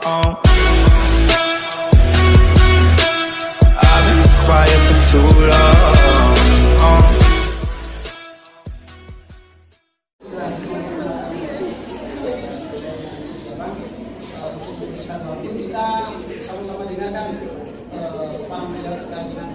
I've been quiet for too long. Kita sama-sama dengarkan pameran kajian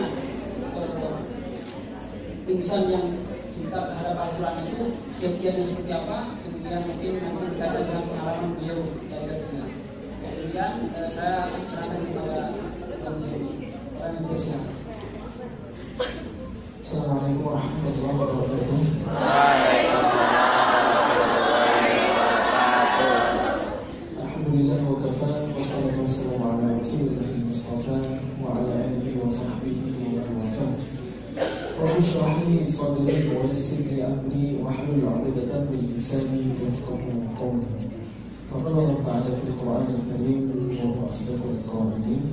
insan yang cinta terhadap Al-Quran itu kegiatannya seperti apa, kemudian mungkin nanti berkaitan dengan pengalaman beliau tentunya. Kemudian saya serahkan kepada Bang Zumi, orang Indonesia. Assalamualaikum warahmatullahi wabarakatuh. Alhamdulillah wa kafa, wassalatu wassalamu ala rasulillahil mustafa wa ala alihi wa sahbihi wa man wafa. Rabbi shrah li sadri wa yassir li amri wahlul 'uqdatam min lisani yafqahu qawli. Qala Allah Ta'ala fil Qur'anil Karim wa huwa asdaqul qa'ilin.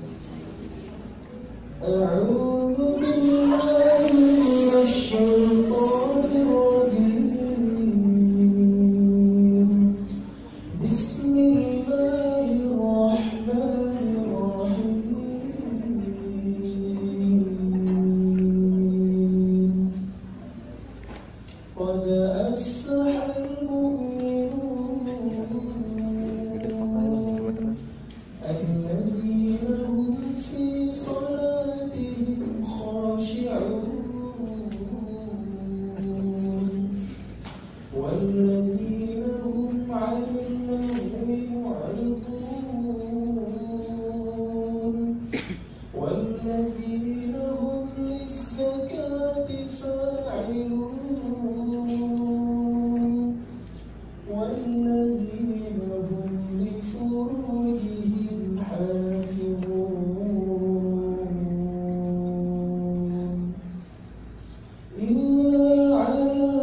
A'udzu billahi minasy syaithanir rajim. قد أفلح المؤمنون الذين هم في صلاتهم خاشعون والذين هم عن اللغو معرضون والذين هم للزكاة فاعلون والذين هم لفروجهم حافظون إلا على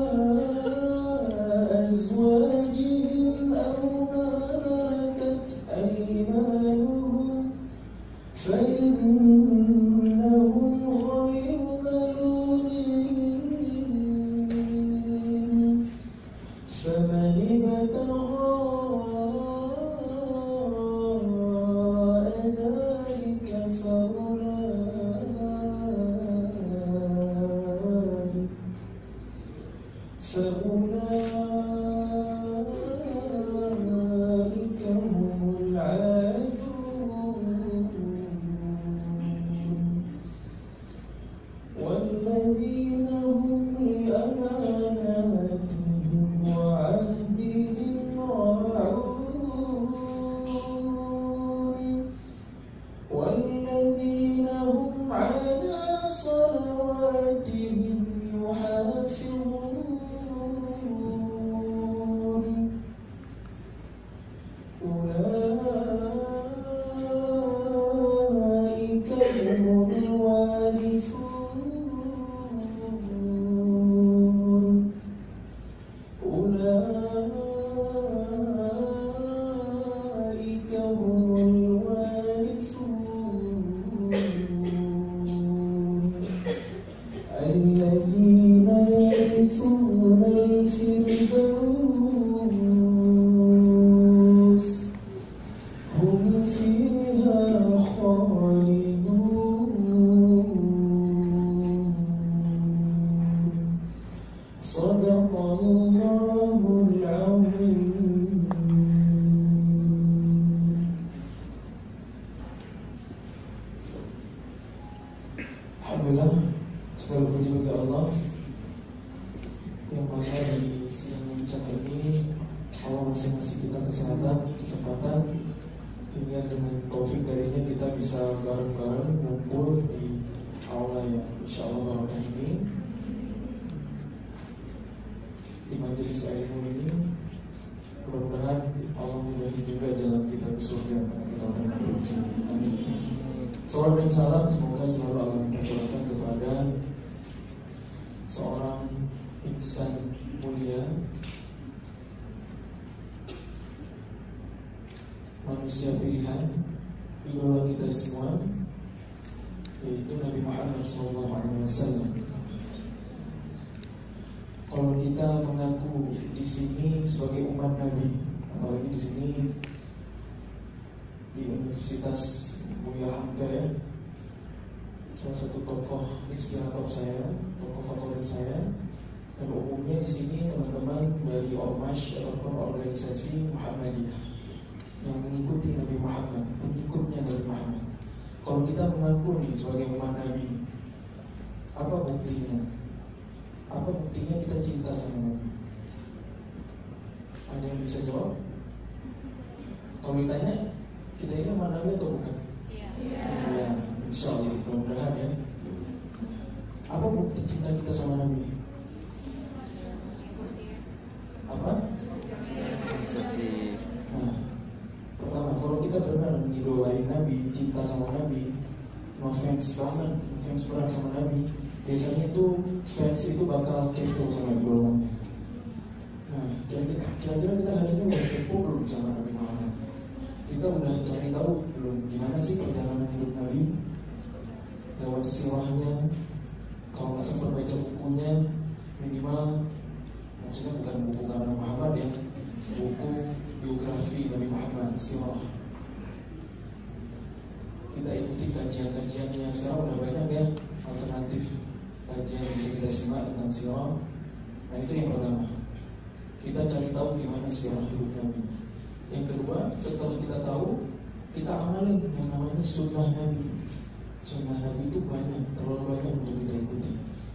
أزواجهم أو ما ملكت أيمانهم فإنهم غير ملومين فمن ابتغى وراء ذلك فأولئك هم العادون والذين هم لأماناتهم وعهدهم راعون والذين هم على صلواتهم يحافظون أولئك هم الوارثون أولئك هم الوارثون الذين يرثون الفردوس هم فيها خالدون. صدق الله العظيم. Alhamdulillah, segala puji bagi Allah yang mana di siang yang cerah ini Allah masih ngasih kita kesempatan hingga dengan taufik darinya kita bisa bareng-bareng ngumpul di aula yang insya Allah barokah ini, di majelis ilmu ini. Mudah-mudahan Allah memudahkan juga jalan kita ke surga karena kita akan berdoa. Amin. Salam dan salam semoga selalu Allah mencurahkan kepada seorang insan mulia, manusia pilihan, idola kita semua, yaitu Nabi Muhammad SAW. Kalau kita mengaku di sini sebagai umat Nabi, apalagi di sini di Universitas Buya Hamka ya, salah satu tokoh inspirator saya, tokoh favorit saya. Dan umumnya di sini teman-teman dari ormas ataupun organisasi Muhammadiyah yang mengikuti Nabi Muhammad, pengikutnya Nabi Muhammad. Kalau kita mengaku nih sebagai umat Nabi, apa buktinya? Apa buktinya kita cinta sama Nabi? Ada yang bisa jawab? Kalau ditanya, kita ini umat Nabi atau bukan? Ya, insya Allah, mudah-mudahan ya. Apa bukti cinta kita sama Nabi? Apa? Nah, pertama, kalau kita benar mengidolain Nabi, cinta sama Nabi, no fans banget, no fans berat sama Nabi, biasanya itu fans itu bakal kepo sama idolanya. Nah, kira-kira kita hari ini udah kepo belum sama Nabi Muhammad? Kita udah cari tahu belum gimana sih perjalanan hidup Nabi, lewat sirahnya. Kalau nggak sempat baca bukunya, minimal, maksudnya bukan buku karena Muhammad ya, buku biografi Nabi Muhammad, sirah. Kita ikuti kajian-kajiannya. Sekarang udah banyak ya alternatif kajian yang bisa kita simak tentang sirah. Nah, itu yang pertama, kita cari tahu gimana sirah hidup Nabi. Yang kedua, setelah kita tahu, kita amalin yang namanya sunnah Nabi. Sunnah Nabi itu banyak, terlalu banyak untuk kita ikuti.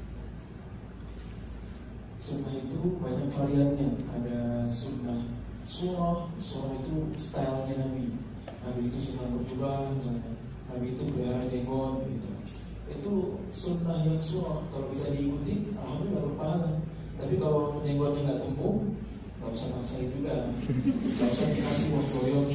Sunnah itu banyak variannya. Ada sunnah surah, surah itu stylenya Nabi. Nabi itu sunnah berjubah, misalnya. Nabi itu pelihara jenggot, gitu. Itu sunnah yang surah. Kalau bisa diikuti, alhamdulillah berpahala. Tapi kalau jenggotnya nggak tumbuh, nggak usah maksain juga. Nggak usah dikasih uang goyong.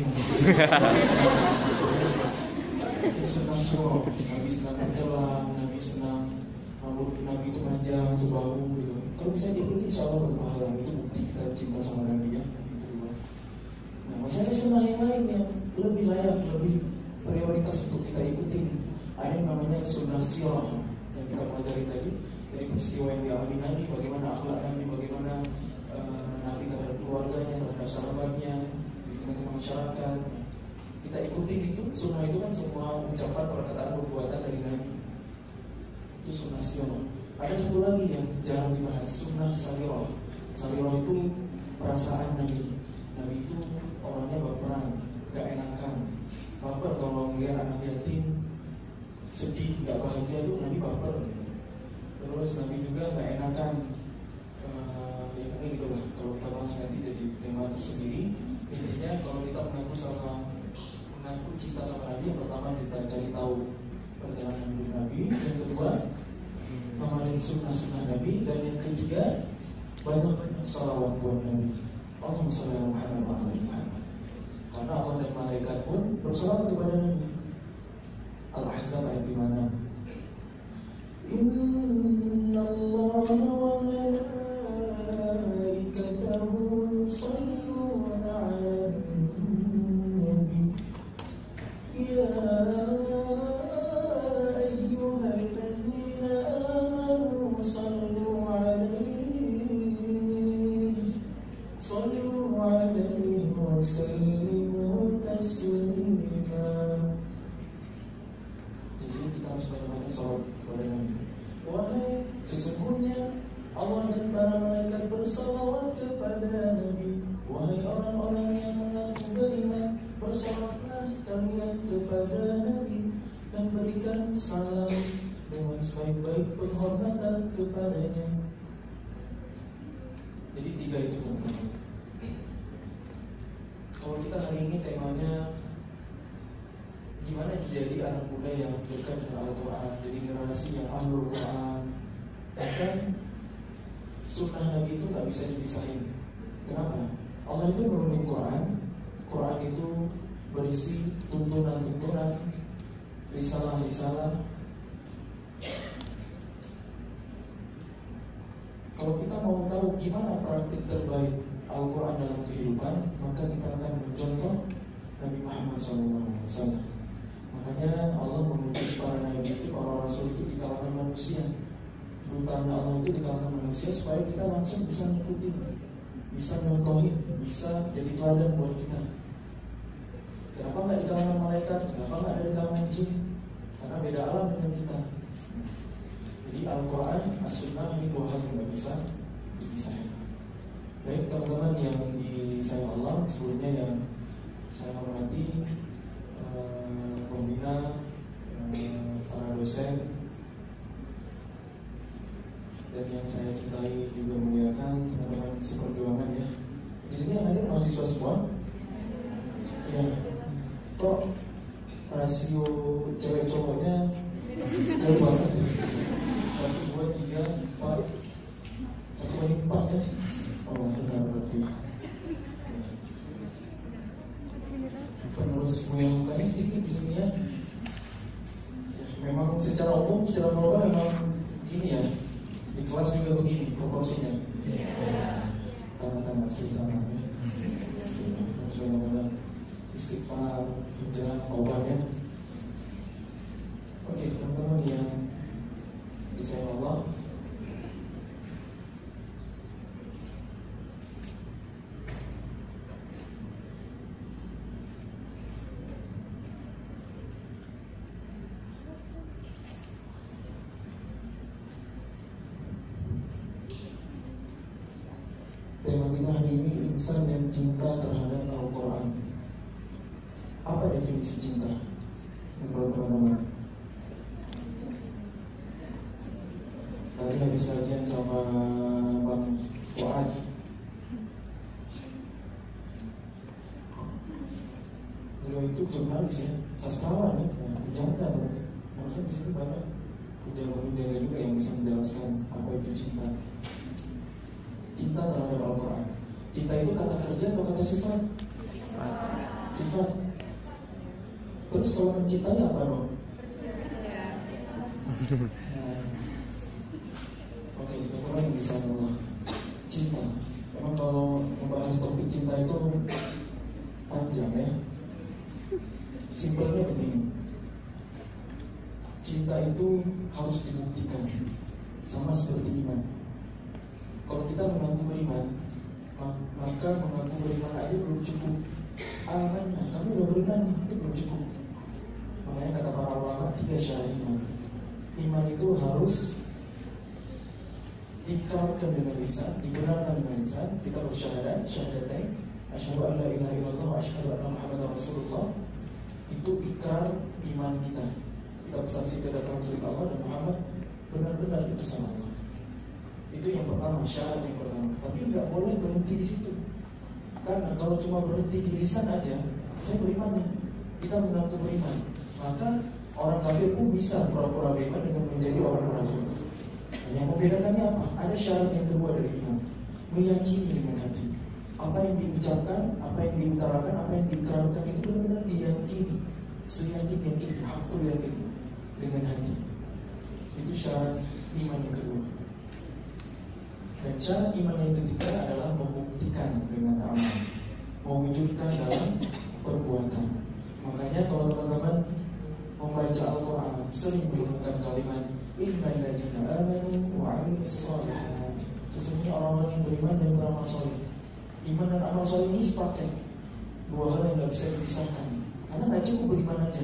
Itu sunnah surah. Nabi senang bercelang, Nabi senang rambut Nabi itu panjang sebahu gitu. Kalau bisa diikuti, insya Allah berpahala. Itu bukti kita cinta sama Nabi ya. Nah, masih ada sunnah yang lain yang lebih layak, lebih prioritas untuk kita ikuti. Ada yang namanya sunnah sirah yang kita pelajari tadi, dari peristiwa yang dialami Nabi, bagaimana akhlak Nabi, bagaimana Nabi terhadap keluarganya, terhadap sahabatnya, di tengah-tengah masyarakat. Kita ikuti itu. Sunnah itu kan semua ucapan, perkataan, perbuatan dari Nabi. Itu sunnah sirah. Ada satu lagi yang jarang dibahas, sunnah sarirah. Sarirah itu perasaan Nabi. Nabi itu orangnya baperan, gak enakan. Baper kalau melihat anak yatim sedih, gak bahagia tuh Nabi baper. Terus Nabi juga gak enakan. Ya mungkin gitu lah. Kalau kita bahas nanti jadi tema tersendiri. Intinya kalau kita mengaku cinta sama Nabi, yang pertama kita cari tahu perjalanan hidup Nabi. Yang kedua, mengamalin sunnah-sunnah Nabi. Dan yang ketiga, banyak salawat buat Nabi. Allahumma shalli ala Muhammad wa ala Muhammad. Karena Allah dan malaikat pun bersalawat kepada Nabi. Al-Ahzab ayat 5. Inna Allah wa malaikatahu yusalluna 'alan nabi. Ya ayyuhalladzina amanu sallu 'alaihi wa sallimu taslima. Jadi kita harus banyak-banyak salawat kepada Nabi. Wahai, sesungguhnya Allah dan para malaikat bersalawat kepada Nabi. Wahai orang-orang yang mengaku beriman, bersalawatlah kalian kepada Nabi dan berikan salam dengan sebaik-baik penghormatan kepadanya. Jadi 3 itu teman-teman. Kalau kita hari ini temanya gimana jadi anak muda yang dekat dengan Al-Quran, jadi generasi yang ahlul Quran. Bahkan sunnah Nabi itu gak bisa dipisahin. Kenapa? Allah itu menurunin Quran. Quran itu berisi tuntunan-tuntunan, risalah-risalah. Kalau kita mau tahu gimana praktik terbaik Al-Quran dalam kehidupan, maka kita akan mencontoh Nabi Muhammad SAW. Makanya Allah mengutus para nabi itu, para rasul itu di kalangan manusia. Urutannya Allah itu di kalangan manusia supaya kita langsung bisa ngikutin, bisa nyontohin, bisa jadi teladan buat kita. Kenapa nggak di kalangan malaikat? Kenapa nggak dari kalangan jin? Karena beda alam dengan kita. Jadi Al-Quran, As-Sunnah ini dua hal yang nggak bisa dipisahkan. Baik teman-teman yang disayang Allah, sebelumnya yang saya hormati pembina, para dosen, dan yang saya cintai juga muliakan teman-teman seperjuangan ya. Di sini yang hadir mahasiswa semua. Ya, kok rasio cewek cowoknya jauh banget? 1, 2, 3, 4, 1/4 ya. Oh benar berarti. Penerus yang tadi sedikit di sini ya. Memang secara umum, secara global memang gini ya. Di kelas juga begini proporsinya. Tanda-tanda bersama ya. Semoga istighfar, hijrah, taubat ya. Oke, teman-teman yang disayang Allah, tema kita hari ini insan yang cinta terhadap Al-Quran. Apa definisi cinta menurut teman-teman? Tadi habis kajian sama Bang Fuad, beliau itu jurnalis ya, sastrawan ya, penjaga berarti. Harusnya di sini banyak penjaga juga yang bisa menjelaskan apa itu cinta. Cinta terhadap Al-Quran. Cinta itu kata kerja atau kata sifat? Sifat. Terus kalau mencintai apa dong? Oke, teman-teman yang bisa Allah. Cinta. Memang kalau membahas topik cinta itu panjang ya. Simpelnya begini. Cinta itu harus dibuktikan. Sama seperti iman. Kalau kita mengaku beriman, maka mengaku beriman aja belum cukup. Amanah, kamu udah beriman nih, itu belum cukup. Makanya kata para ulama 3 syarat iman. Iman itu harus diikrarkan dengan lisan, dibenarkan dengan lisan. Kita bersyahadat, syahadatain, asyhadu an la ilaha illallah wa asyhadu anna Muhammadar Rasulullah. Itu ikrar iman kita. Kita bersaksi tidak ada selain Allah dan Muhammad benar-benar itu sama Allah. Itu yang pertama, syarat yang pertama. Tapi nggak boleh berhenti di situ. Karena kalau cuma berhenti di lisan aja, saya beriman nih, kita mengaku beriman, maka orang kafir pun bisa pura-pura beriman dengan menjadi orang munafik. Yang membedakannya apa? Ada syarat yang kedua dari iman, meyakini dengan hati. Apa yang diucapkan, apa yang diutarakan, apa yang diikrarkan itu benar-benar diyakini, seyakin-yakin, hakul yakin dengan hati. Itu syarat iman yang kedua. Dan syarat iman yang ketiga adalah membuktikan dengan amal, mewujudkan dalam perbuatan. Makanya kalau teman-teman membaca Al-Quran sering menggunakan kalimat innal ladzina amanu wa 'amilus shalihat. Sesungguhnya orang-orang yang beriman dan beramal saleh. Iman dan amal saleh ini sepaket, dua hal yang nggak bisa dipisahkan. Karena nggak cukup beriman aja.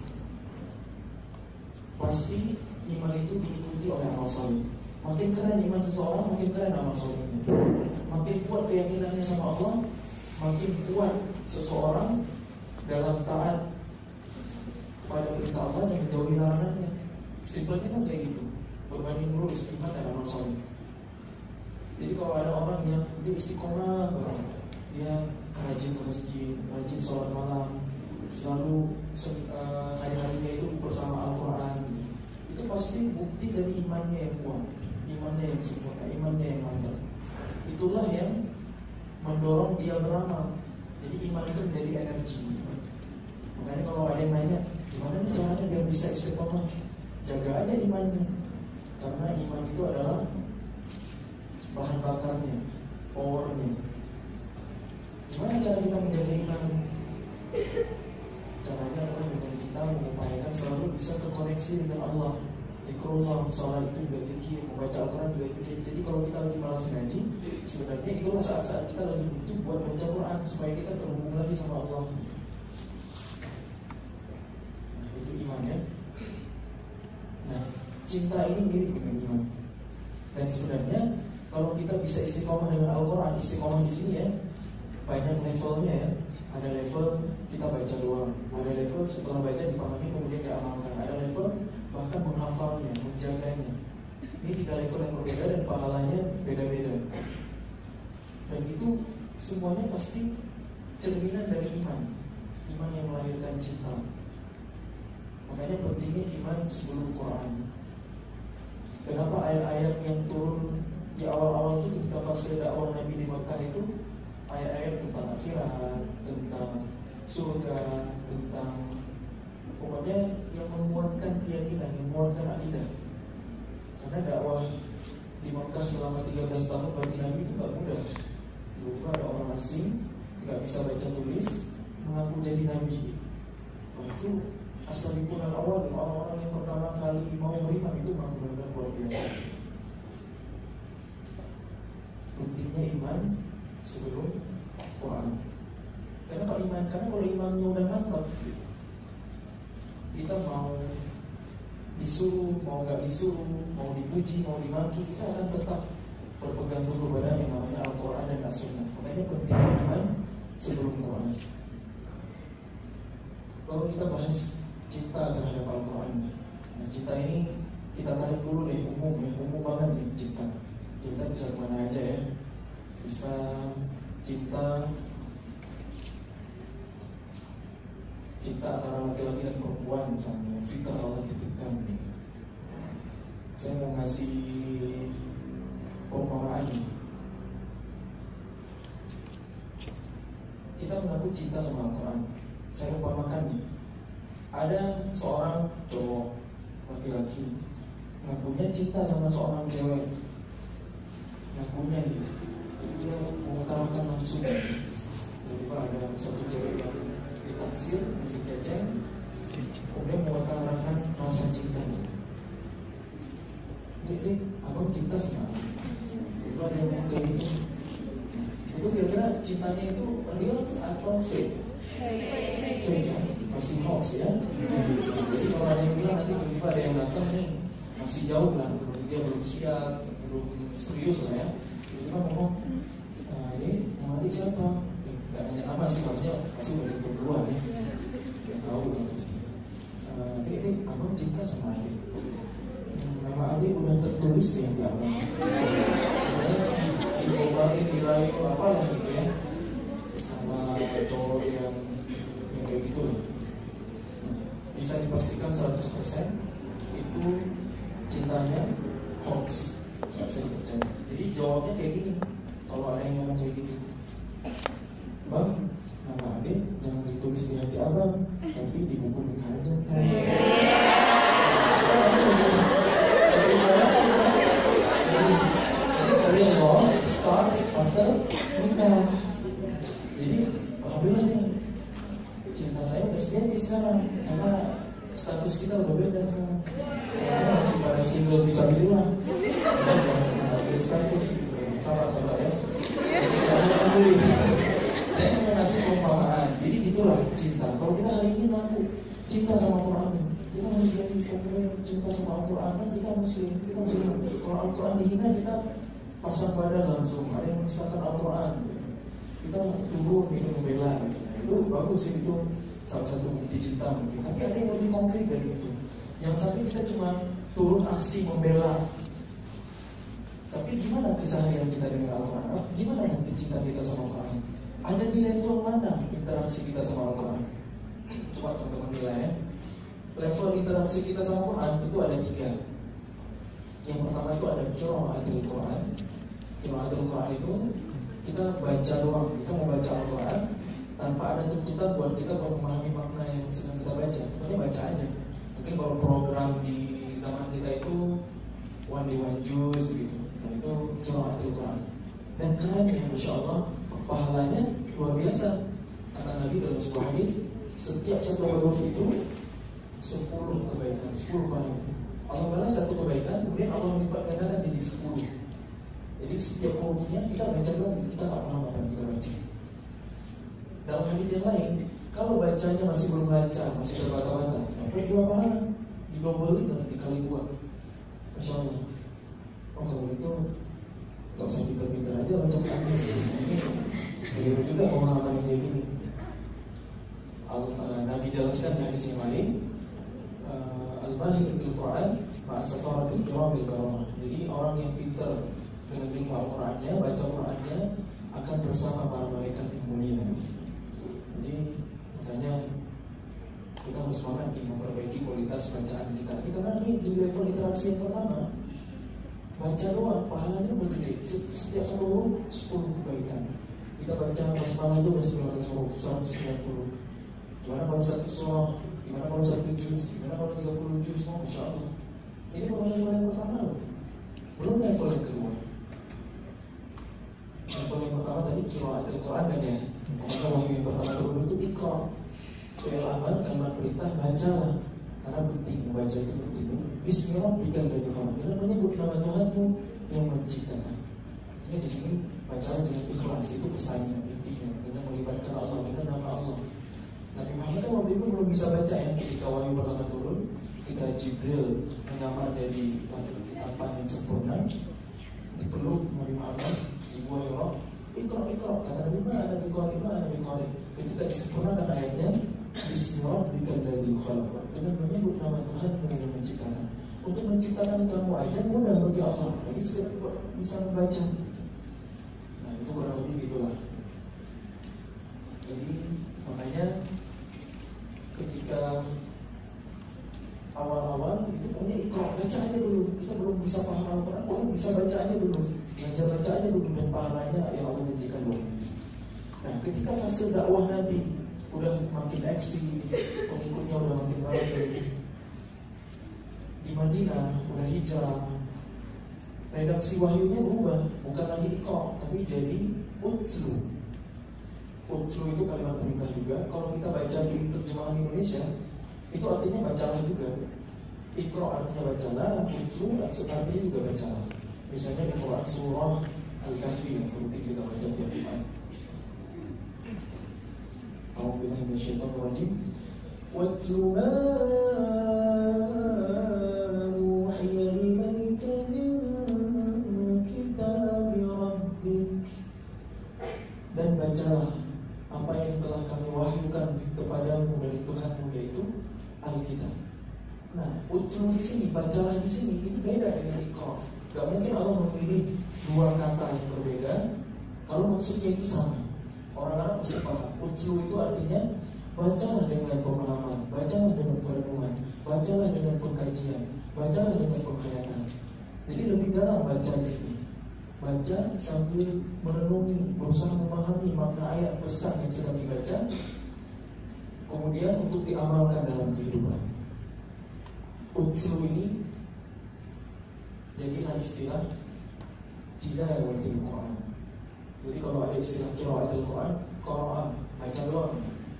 Pasti iman itu diikuti oleh amal saleh. Makin keren iman seseorang, makin keren amal solehnya. Makin kuat keyakinannya sama Allah, makin kuat seseorang dalam taat kepada perintah Allah dan menjauhi larangannya. Simpelnya kan kayak gitu, berbanding lurus iman dan amal soleh. Jadi kalau ada orang yang dia istiqomah banget, dia rajin ke masjid, rajin sholat malam, selalu hari-harinya itu bersama Al-Quran, itu pasti bukti dari imannya yang kuat, imannya yang sempurna, imannya yang mantap. Itulah yang mendorong dia beramal. Jadi iman itu menjadi energi. Makanya kalau ada yang nanya, gimana nih caranya biar bisa istiqomah? Jaga aja imannya. Karena iman itu adalah bahan bakarnya, powernya. Gimana cara kita menjaga iman? Caranya adalah dengan kita mengupayakan selalu bisa terkoneksi dengan Allah. Zikrullah, sholat itu juga zikir, membaca Al-Quran juga zikir. Jadi kalau kita lagi malas ngaji, sebenarnya itulah saat-saat kita lagi butuh buat baca Quran supaya kita terhubung lagi sama Allah. iman ya. Nah, cinta ini mirip dengan iman. Dan sebenarnya kalau kita bisa istiqomah dengan Al-Quran, istiqomah di sini ya, banyak levelnya ya. Ada level kita baca doang, ada level setelah baca dipahami kemudian diamalkan, ada level bahkan menghafalnya, menjaganya. Ini 3 level yang berbeda dan pahalanya beda-beda. Dan itu semuanya pasti cerminan dari iman, iman yang melahirkan cinta. Makanya pentingnya iman sebelum Quran. Kenapa ayat-ayat yang turun di awal-awal itu ketika fase dakwah Nabi di Makkah itu ayat-ayat tentang akhirat, tentang surga, tentang pokoknya yang menguatkan keyakinan, yang menguatkan akidah. Karena dakwah di Makkah selama 13 tahun bagi Nabi itu gak mudah. Tiba-tiba ada orang asing, gak bisa baca tulis, mengaku jadi Nabi. Nah itu as-sabiqun al-awwalun, orang-orang yang pertama kali mau beriman itu memang benar-benar luar biasa. Pentingnya iman sebelum Quran. Kenapa iman? Karena kalau imannya udah mantap, kita mau disuruh, mau nggak disuruh, mau dipuji, mau dimaki, kita akan tetap berpegang teguh kepada yang namanya Al-Quran dan As-Sunnah. Makanya pentingnya iman sebelum Quran. Kalau kita bahas cinta terhadap Al-Quran, nah cinta ini kita tarik dulu deh, umum banget nih cinta. Cinta bisa kemana aja ya. Bisa cinta antara laki-laki dan perempuan misalnya, fitrah Allah titipkan gitu. Saya mau ngasih perumpamaan. Kita mengaku cinta sama Al-Quran. Saya umpamakan nih, ada seorang cowok laki-laki ngakunya cinta sama seorang cewek, ngakunya nih dia mengutarakan langsung. Tiba-tiba ada satu cewek yang ditaksir, yang dikeceng, kemudian mengutarakan rasa cinta. Dek, abang cinta sama aku. Itu ada yang ngomong kayak gitu. Itu kira-kira cintanya itu real atau fake? Fake kan? Masih hoax ya. Jadi kalau ada yang bilang nanti tiba-tiba ada yang datang nih, masih jauh lah, dia belum siap, belum serius lah ya. Tiba-tiba ngomong, ini nama adik siapa? Gak nanya nama sih, maksudnya pasti udah berdua ya. Gak tahu lah pasti. Ini abang cinta sama adik. Nama adik udah tertulis di hati abang. Misalnya dikobain, dirayu, apalah gitu ya. Sama cowok yang kayak gitu loh. Bisa dipastikan 100% itu cintanya hoax, gak bisa dipercaya. Jadi jawabnya kayak gini. Kalau ada yang ngomong kayak gitu, bang, nama adik jangan ditulis di hati abang, tapi di buku nikah aja. Jadi real love starts after nikah. Jadi alhamdulillah nih, cinta saya udah sejati sekarang, karena status kita udah beda sekarang. Karena masih pada single visabilillah. Sekarang udah beda status gitu. Sabar ya. Saya mau ngasih perumpamaan. Jadi gitulah cinta. Kalau kita hari ini ngaku cinta sama Quran, kita harus jadi orang cinta sama Al-Quran. Kita muslim. Kalau Al-Quran dihina, kita pasang badan langsung. Ada yang menistakan Al-Quran. Kita turun itu membela. Itu bagus sih, itu salah satu bukti cinta mungkin. Tapi ada yang lebih konkret dari itu. Jangan sampai kita cuma turun aksi membela. Tapi gimana keseharian kita dengan Al-Quran? Gimana bukti cinta kita sama Al-Quran? Ada di level mana interaksi kita sama Al-Quran? Coba teman-teman nilai ya. Level interaksi kita sama Al-Quran itu ada 3. Yang pertama itu ada qiraatul Quran. Qiraatul Quran itu kita baca doang. Kita mau baca Al-Quran tanpa ada tuntutan buat kita memahami makna yang sedang kita baca. Pokoknya baca aja. Mungkin kalau program di zaman kita itu one day one juice gitu. Nah itu qiraatul Quran. Dan keren ya, Masya Allah, pahalanya luar biasa. Kata Nabi dalam sebuah hadis, setiap satu huruf itu 10 kebaikan, 10 pahala. Allah balas satu kebaikan, kemudian Allah melipat gandakan jadi 10. Jadi setiap hurufnya kita baca lagi, kita tak paham apa yang kita baca. Dalam hadis yang lain, Kalau bacanya masih belum lancar, masih terbata-bata, dapat 2 pahala, didobelin lah, dikali 2. Masya Allah. Oh kalau itu nggak usah pintar-pintar aja baca Quran. Ini juga pemahaman yang kayak gini. Nabi jelaskan hadis yang lain, al-mahir bil Quran ma'asafaratil kiram bil karamah. Jadi orang yang pintar dengan ilmu Al-Qurannya, baca Qurannya akan bersama para malaikat yang mulia. Jadi makanya kita harus semangat memperbaiki kualitas bacaan kita. Ini karena ini di level interaksi yang pertama, baca doang pahalanya udah gede. Setiap 1 huruf 10 kebaikan. Kita baca basmalah itu udah 19 huruf, 190. Gimana kalau 1 surah, gimana kalau 1 juz, gimana kalau 30 juz, Masya Allah. Ini bukan level yang pertama loh, belum level yang kedua. Level yang pertama tadi qiraat Al-Quran kan ya. Maka wahyu yang pertama turun itu iqra. Fi'il amal, kalimat perintah, bacalah. Karena penting, membaca itu penting. Bismi rabbikal ladzi khalaq. Dengan menyebut nama Tuhanmu yang menciptakan. Ya di sini bacalah dengan ikhlas, itu pesannya, intinya. Dengan melibatkan Allah, dengan nama Allah. Nabi Muhammad kan waktu itu belum bisa baca ya. Ketika wahyu pertama turun, ketika Jibril menyamar jadi tampan yang sempurna, dipeluk Nabi Muhammad di Gua Hira, ikra, kata Nabi Muhammad, ada di Qur'an. Ketika disempurnakan ayatnya, Bismillahirrahmanirrahim ladzi khalaq. Dengan menyebut nama Tuhan yang menciptakan. Untuk menciptakan kamu aja mudah bagi Allah. Jadi sekedar bisa membaca. Nah itu kurang lebih gitulah. Jadi makanya ketika awal-awal itu punya ikra, baca aja dulu. Kita belum bisa paham Al-Quran, bisa baca aja dulu. Belajar baca aja dulu dan pahalanya yang Allah janjikan luar biasa. Nah ketika fase dakwah Nabi udah makin eksis, pengikutnya udah makin banyak. Di Madinah udah hijrah, redaksi wahyunya berubah, bukan lagi ikra, tapi jadi utlu. Utlu itu kalimat perintah juga. Kalau kita baca di terjemahan Indonesia, itu artinya bacalah juga. Ikra artinya bacalah, utlu artinya juga bacalah. Misalnya di Quran surah Al-Kahfi yang penting kita baca tiap Jumat. A'udzubillahi minasyaitonir rajim. Watlu ma uhiya ilaika min kitabi rabbik. Dan bacalah apa yang telah kami wahyukan kepadamu dari Tuhanmu, yaitu Alkitab. Nah, utlu di sini, bacalah di sini, ini beda dengan ikra. Gak mungkin Allah memilih 2 kata yang berbeda kalau maksudnya itu sama. Orang Arab mesti paham. Utlu itu artinya bacalah dengan pemahaman, bacalah dengan perenungan, bacalah dengan pengkajian, bacalah dengan penghayatan. Jadi lebih dalam baca di sini. Baca sambil merenungi, berusaha memahami makna ayat pesan yang sedang dibaca, kemudian untuk diamalkan dalam kehidupan. Utlu ini jadilah istilah tilawatul Quran. Jadi kalau ada istilah qiraatul Quran, qiraah, baca doang.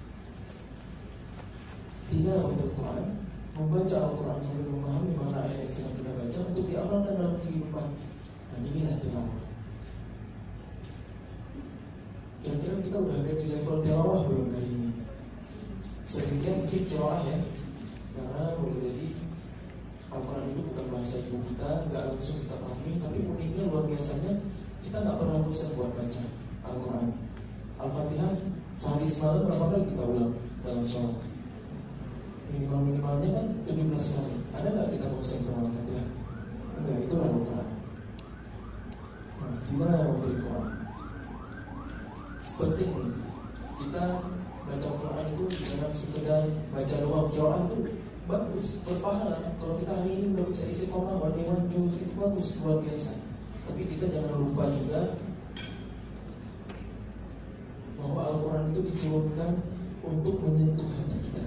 Tilawatul Quran, membaca Al-Quran sambil memahami makna ayat yang sedang kita baca untuk diamalkan dalam kehidupan. Dan inilah tilawah. Kira-kira kita udah ada di level tilawah belum hari ini? Sebenarnya mungkin qiraah ya, karena boleh jadi Al-Quran itu bukan bahasa ibu kita, nggak langsung kita pahami, tapi uniknya luar biasanya kita nggak pernah bosan buat baca Al-Quran. Al-Fatihah sehari semalam berapa kali kita ulang dalam sholat? Minimal-minimalnya kan 17 kali. Ada nggak kita bosan sama Al-Fatihah? Enggak, itu Al-Quran. Nah, gimana untuk Al-Quran? Penting nih, kita baca Al-Quran itu jangan sekedar baca doang. Qiraah itu bagus, berpahala. Kalau kita hari ini udah bisa istiqomah, berdewan juz, itu bagus, luar biasa. Tapi kita jangan lupa juga bahwa Al-Quran itu diturunkan untuk menyentuh hati kita.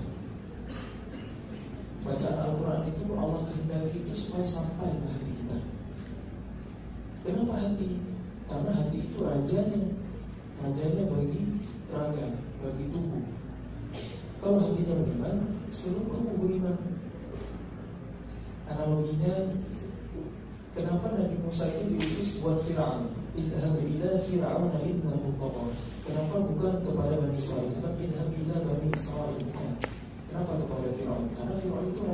Bacaan Al-Quran itu Allah kehendaki itu supaya sampai ke hati kita. Kenapa hati? Karena hati itu rajanya bagi raga, bagi tubuh. Kalau hatinya beriman, seluruh tubuh beriman. Analoginya, kenapa Nabi Musa itu diutus buat Fir'aun? Idhab ila Fir'aun innahu tagha. Kenapa bukan kepada Bani Israil, tapi idhab ila Bani Israil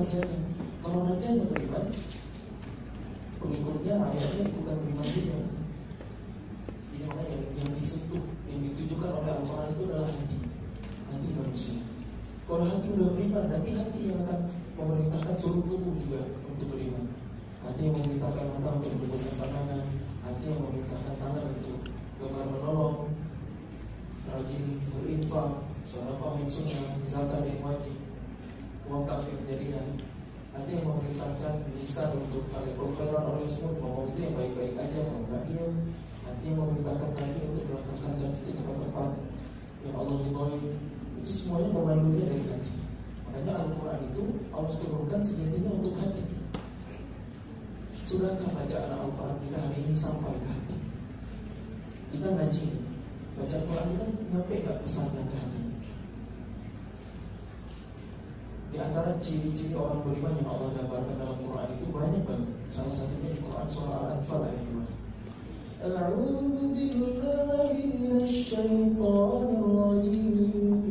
rajanya. Kalau rajanya beriman, pengikutnya, rakyatnya ikutan beriman juga. Ini makanya yang disentuh, yang ditujukan oleh Al-Quran itu adalah hati manusia. Kalau hati udah beriman, nanti hati yang akan memerintahkan seluruh tubuh juga untuk beriman. Hati yang memerintahkan mata untuk berbuat pandangan, hati yang memerintahkan tangan untuk gemar menolong, rajin berinfak, sedekah yang sunnah, zakat yang wajib, wakaf yang jariah. Hati yang memerintahkan lisan untuk falaqul khairan oleh semua, ngomong itu yang baik-baik aja, kalau enggak diam. Hati yang memerintahkan kaki untuk melangkahkan kaki ke tempat-tempat yang Allah ridhoi. Itu semuanya pemandunya dari hati. Makanya Al-Quran itu Allah turunkan sejatinya untuk hati. Sudahkah bacaan Al-Quran kita hari ini sampai ke hati? Kita ngaji, baca Al-Quran kita nyampe gak pesannya ke hati? Di antara ciri-ciri orang beriman yang Allah gambarkan dalam Quran itu banyak banget. Salah satunya di Quran surah Al-Anfal ayat 2. A'udzu billahi minasy syaithanir rajim.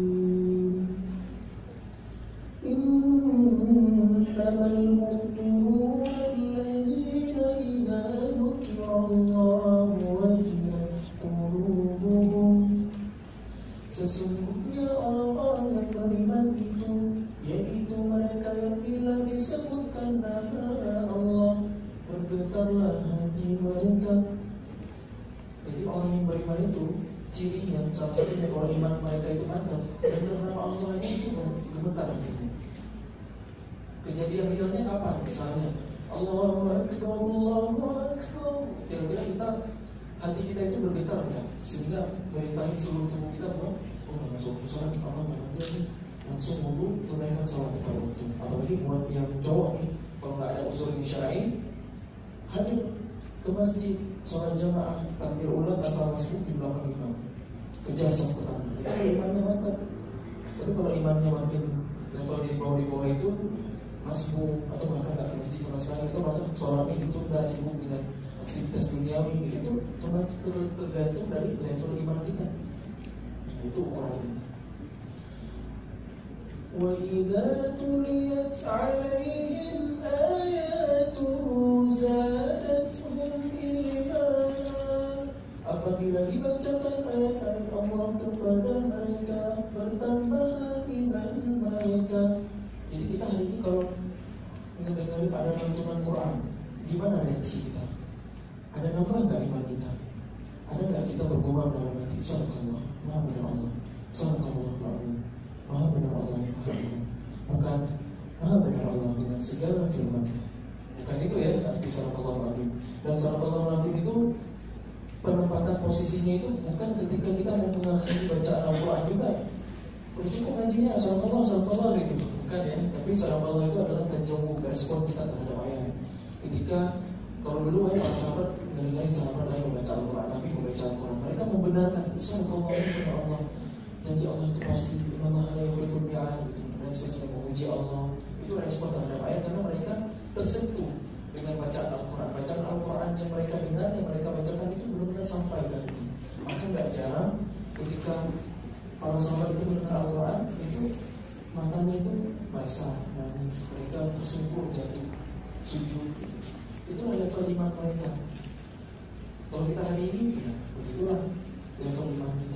Innamal mu'minuna alladzina idza dzukirallahu wajilat qulubuhum. Sesungguhnya orang-orang yang beriman itu, yaitu mereka yang bila disebutkan nama Allah, bergetarlah hati mereka. Jadi orang yang beriman itu cirinya, salah satunya kalau iman mereka itu mantap, dengar nama Allah ini itu gemetar hatinya. Kejadian realnya kapan? Misalnya Allahu Akbar, Allahu Akbar, kira-kira kita, hati kita itu bergetar ya, sehingga merintahin seluruh tubuh kita bahwa masuk sholat Allah nih, langsung wudu, tunaikan sholat pada waktu. Apalagi buat yang cowok nih, kalau nggak ada unsur syar'i, hadir ke masjid, sholat jamaah, takbir ulang tanpa masbuk di belakang imam, kejar saf pertama. Itu kalau imannya mantap. Tapi kalau imannya makin level di bawah itu, masbuk atau bahkan nggak ke masjid sama sekali, itu maka sholatnya ditunda, sibuk dengan aktivitas duniawi gitu, itu tergantung dari level iman kita. Itu ukurannya. Wa idza tuliyat 'alaihim ayatuhu zadatuhum imana. Apabila dibacakan ayat-ayat Allah kepada mereka, bertambah iman mereka. Jadi kita hari ini kalau mendengar ada lantunan Quran, gimana reaksi kita? Ada nafkah nggak iman kita? Ada nggak kita bergumam dalam hati? Subhanallah, Maha benar Allah. Subhanallah, Maha benar Allah yang Maha benar. Bukan Maha benar Allah dengan segala firman. Bukan itu ya arti Subhanallah. Dan Subhanallah itu penempatan posisinya itu bukan ketika kita mau mengakhiri bacaan Al-Quran juga. Cukup ngajinya Subhanallah gitu. Bukan ya. Tapi Subhanallah itu adalah tajawub, respon kita terhadap ayat. Ketika kalau dulu para sahabat dengerin sahabat lain membaca Al-Quran, Nabi membaca Al-Quran, mereka membenarkan Subhanallah benar Allah, janji Allah itu pasti, Allah la yukhliful mi'ad gitu. Dan seterusnya memuji Allah. Itu respon terhadap ayat karena mereka tersentuh dengan bacaan Al-Quran. Bacaan Al-Quran yang mereka dengar, yang mereka bacakan itu benar-benar sampai ke hati. Maka nggak jarang ketika para sahabat itu mendengar Al-Quran, itu matanya itu basah, nangis, mereka tersungkur, jatuh, sujud. Itulah level iman mereka. Kalau kita hari ini, ya begitulah level iman kita.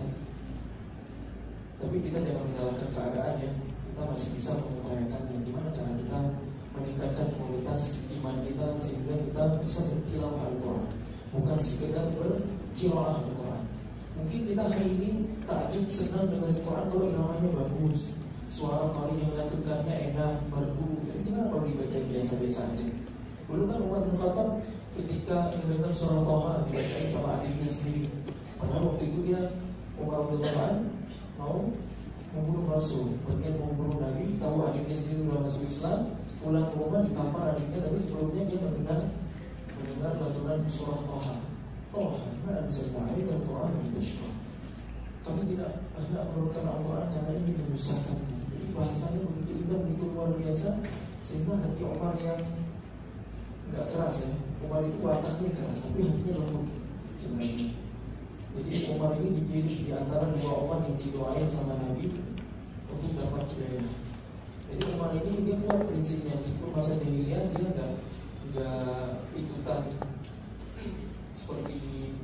Tapi kita jangan menyalahkan keadaan ya. Kita masih bisa mengupayakannya. Gimana cara kita meningkatkan kualitas iman kita sehingga kita bisa bertilawah Al-Quran, bukan sekedar berqiraah Al-Quran. Mungkin kita hari ini takjub senang dengan Al-Quran kalau iramanya bagus, suara qari yang melantunkannya enak, merdu. Tapi gimana kalau dibaca biasa-biasa aja? Dulu kan Umar bin Khattab ketika mendengar surah Thaha dibacain sama adiknya sendiri. Padahal waktu itu dia Umar bin Khattab mau membunuh Rasul, berniat mau membunuh Nabi, tahu adiknya sendiri sudah masuk Islam, pulang ke rumah ditampar adiknya, tapi sebelumnya dia mendengar lantunan surah Thaha. Mana bisa mengajarkan Quran yang bersyukur. Kami tidak menurunkan Al-Quran karena ingin menyusahkanmu. Jadi bahasanya begitu indah, begitu luar biasa, sehingga hati Umar yang nggak keras ya. Umar itu wataknya keras, tapi hatinya lembut sebenarnya. Jadi Umar ini dipilih di antara dua orang yang didoain sama Nabi untuk dapat hidayah. Jadi Umar ini dia punya prinsipnya, meskipun masa jahiliyah dia nggak ikutan seperti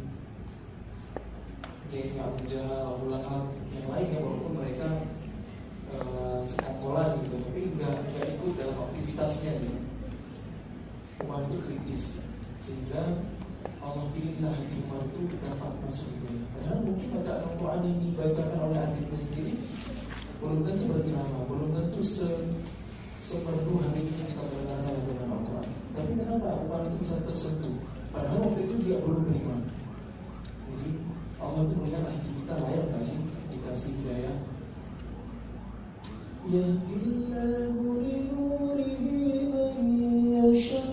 gengnya Abu Jahal, Abu Lahab, yang lainnya, walaupun mereka sekongkolan gitu, tapi nggak ikut dalam aktivitasnya gitu. Umar itu kritis, sehingga Allah pilihlah hati Umar itu dapat masuk hidayah. Padahal mungkin bacaan Al-Quran yang dibacakan oleh adiknya sendiri belum tentu berarti lama, belum tentu semerdu hari ini kita mendengarkan dengan Al-Quran. Tapi kenapa Umar itu bisa tersentuh? Padahal waktu itu dia belum beriman. Jadi Allah itu melihat hati kita layak nggak sih dikasih hidayah. Yahdillahu li nurihi man yasha.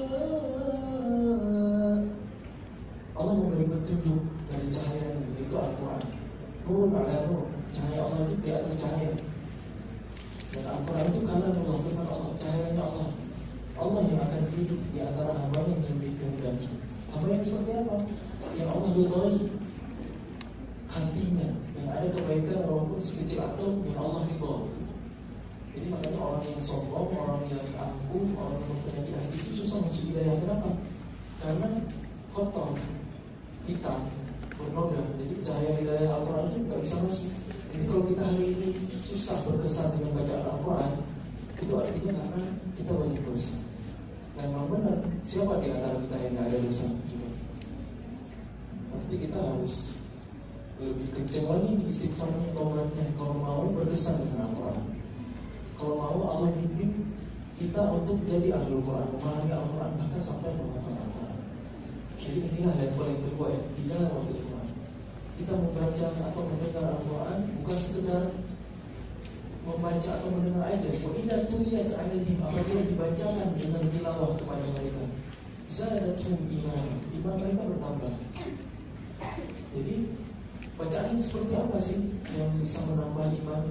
Allah memberi petunjuk dari cahayanya, yaitu Al-Quran. Nur ala nur, cahaya Allah itu di atas cahaya. Dan Al-Quran itu kalam Allah, firman Allah, cahayanya Allah. Allah yang akan pilih di antara hambanya yang dikehendaki. Hamba yang seperti apa? Yang Allah ridhai hatinya, yang ada kebaikan walaupun sekecil atom yang Allah ridha. Jadi makanya orang yang sombong, orang yang angkuh, orang yang berpenyakit hati itu susah masuk hidayah. Kenapa? Karena kotor, hitam, bernoda. Jadi cahaya hidayah Al-Quran itu nggak bisa masuk. Jadi kalau kita hari ini susah berkesan dengan bacaan Al-Quran, itu artinya karena kita banyak dosa. Dan benar, siapa di antara kita yang nggak ada dosa juga? Nanti kita harus lebih kencang lagi nih istighfarnya, taubatnya, kalau mau berkesan dengan Al-Quran. Kalau mau Allah bimbing kita untuk jadi ahlul Quran, memahami Al-Quran, bahkan sampai menghafal Al-Quran. Jadi inilah level yang kedua ya, tilawah Al-Quran. Kita membaca atau mendengar Al-Quran bukan sekedar membaca atau mendengar aja. Wa idza tuliyat 'alaihim, apabila dibacakan dengan tilawah kepada mereka, zadatuhum iman mereka bertambah. Jadi bacaan seperti apa sih yang bisa menambah iman?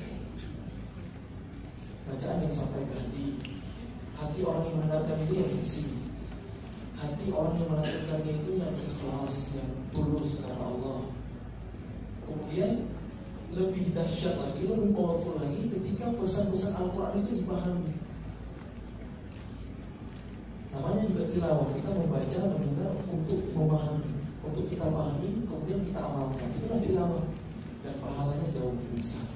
Bacaan yang sampai ke hati orang yang mendengarkan itu yang bersih. Hati orang yang mendengarkannya itu yang ikhlas, yang tulus karena Allah. Kemudian lebih dahsyat lagi, lebih powerful lagi ketika pesan-pesan Al-Quran itu dipahami. Namanya juga tilawah, kita membaca, mendengar untuk memahami, untuk kita pahami, kemudian kita amalkan. Itulah tilawah, dan pahalanya jauh lebih besar.